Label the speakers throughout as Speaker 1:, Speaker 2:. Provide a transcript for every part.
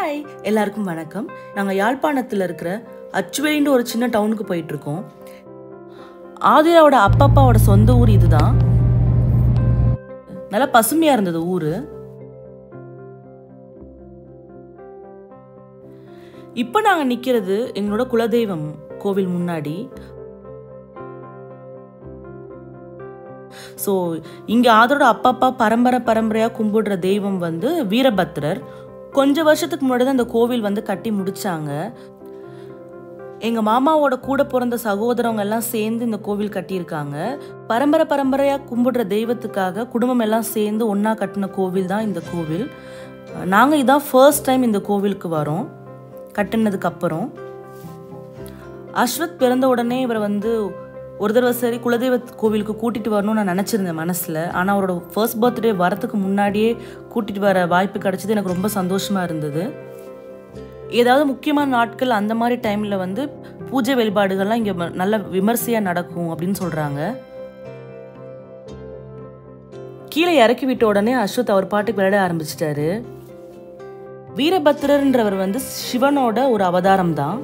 Speaker 1: Hi எல்லாருக்கும் வணக்கம். நாங்கள் யாழ்ப்பாணத்தில் இருக்கிற அச்சுவேலின்ற ஒரு சின்ன டவுனுக்கு போயிட்டுருக்கோம். ஆதிராவோட அப்பாவோட சொந்த ஊர் இதுதான். நல்லா பசுமையாக இருந்தது ஊர். இப்போ நாங்கள் நிற்கிறது எங்களோட குலதெய்வம் கோவில் முன்னாடி. ஸோ இங்கே ஆதரோட அப்பா பரம்பரையாக கும்பிடுற தெய்வம் வந்து வீரபத்ரர். கொஞ்சம் வருஷத்துக்கு முன்னாடி தான் இந்த கோவில் வந்து கட்டி முடிச்சாங்க. எங்கள் மாமாவோட கூட பிறந்த சகோதரவங்க எல்லாம் சேர்ந்து இந்த கோவில் கட்டியிருக்காங்க. பரம்பரையாக கும்பிடுற தெய்வத்துக்காக குடும்பம் எல்லாம் சேர்ந்து ஒன்றா கட்டின கோவில் தான் இந்த கோவில். நாங்கள் இதான் ஃபர்ஸ்ட் டைம் இந்த கோவிலுக்கு வரோம் கட்டினதுக்கு அப்புறம். அஸ்வத் பிறந்த உடனே இவரை வந்து ஒரு தடவை சரி குலதெய்வ கோவிலுக்கு கூட்டிகிட்டு வரணும்னு நான் நினச்சிருந்தேன் மனசில். ஆனால் அவரோட ஃபர்ஸ்ட் பர்த்டே வரத்துக்கு முன்னாடியே கூட்டிகிட்டு வர வாய்ப்பு கிடச்சிது. எனக்கு ரொம்ப சந்தோஷமாக இருந்தது. ஏதாவது முக்கியமான நாட்கள் அந்த மாதிரி டைமில் வந்து பூஜை வழிபாடுகள்லாம் இங்கே நல்ல விமர்சையாக நடக்கும் அப்படின்னு சொல்கிறாங்க. கீழே இறக்கி விட்ட உடனே அஸ்வத் அவர் பாட்டுக்கு விளையாட ஆரம்பிச்சிட்டாரு. வீரபத்ரன்றவர் வந்து சிவனோட ஒரு அவதாரம் தான்.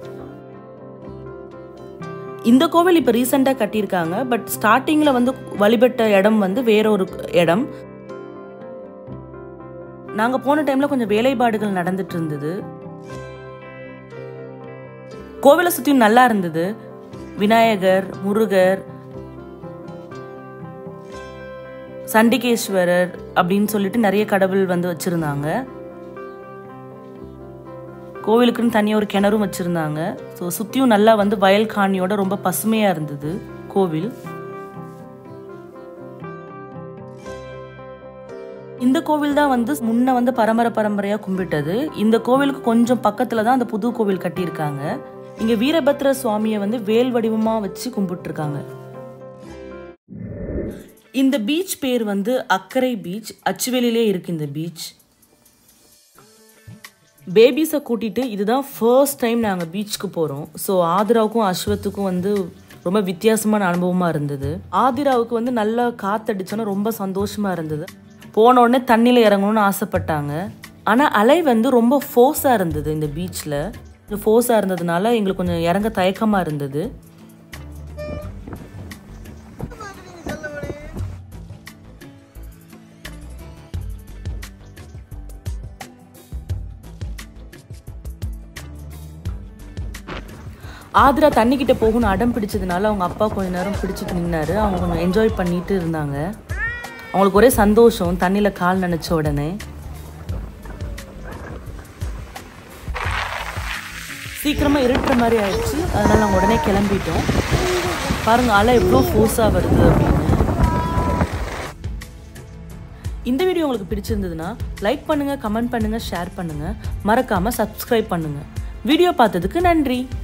Speaker 1: இந்த கோவில் இப்போ ரீசெண்டாக கட்டியிருக்காங்க. பட் ஸ்டார்டிங்கில் வந்து வழிபட்ட இடம் வந்து வேற ஒரு இடம். நாங்கள் போன டைமில் கொஞ்சம் வேலைப்பாடுகள் நடந்துட்டு இருந்தது. கோவிலை சுற்றியும் நல்லா இருந்தது. விநாயகர், முருகர், சண்டிகேஸ்வரர் அப்படின்னு சொல்லிட்டு நிறைய கடவுள் வந்து வச்சுருந்தாங்க. கோவிலுக்குன்னு தனியாக ஒரு கிணறும் வச்சுருந்தாங்க. ஸோ சுற்றியும் நல்லா வந்து வயல் காணியோட ரொம்ப பசுமையாக இருந்தது கோவில். இந்த கோவில் தான் வந்து முன்ன வந்து பரம்பரையாக கும்பிட்டது. இந்த கோவிலுக்கு கொஞ்சம் பக்கத்தில் தான் அந்த புது கோவில் கட்டியிருக்காங்க. இங்கே வீரபத்ர சுவாமியை வந்து வேல் வடிவமாக வச்சு கும்பிட்டுருக்காங்க. இந்த பீச் பேர் வந்து அக்கரை பீச். அச்சுவேலிலே இருக்கு இந்த பீச். பேபிஸை கூட்டிகிட்டு இதுதான் ஃபர்ஸ்ட் டைம் நாங்கள் பீச்சுக்கு போகிறோம். ஸோ ஆதிராவுக்கும் அஸ்வத்துக்கும் வந்து ரொம்ப வித்தியாசமான அனுபவமாக இருந்தது. ஆதிராவுக்கு வந்து நல்லா காற்றடிச்சோன்னா ரொம்ப சந்தோஷமாக இருந்தது. போன உடனே தண்ணியில் இறங்கணும்னு ஆசைப்பட்டாங்க. ஆனால் அலை வந்து ரொம்ப ஃபோர்ஸாக இருந்தது. இந்த பீச்சில் ஃபோர்ஸாக இருந்ததுனால எங்களுக்கு கொஞ்சம் இறங்க தயக்கமாக இருந்தது. ஆதிரா தண்ணிக்கிட்ட போகணும்னு அடம் பிடிச்சதுனால அவங்க அப்பா கொஞ்ச நேரம் பிடிச்சிட்டு நின்னாரு. அவங்க கொஞ்சம் என்ஜாய் பண்ணிட்டு இருந்தாங்க. அவங்களுக்கு ஒரே சந்தோஷம் தண்ணியில் கால் நினைச்ச உடனே. சீக்கிரமாக இருட்டுற மாதிரி ஆயிடுச்சு. அதனால நாங்கள் உடனே கிளம்பிட்டோம். பாருங்க அலை எவ்வளோ ஃபோர்ஸாக வருது அப்படின்னு. இந்த வீடியோ உங்களுக்கு பிடிச்சிருந்ததுன்னா லைக் பண்ணுங்கள், கமெண்ட் பண்ணுங்கள், ஷேர் பண்ணுங்கள். மறக்காமல் சப்ஸ்கிரைப் பண்ணுங்கள். வீடியோ பார்த்ததுக்கு நன்றி.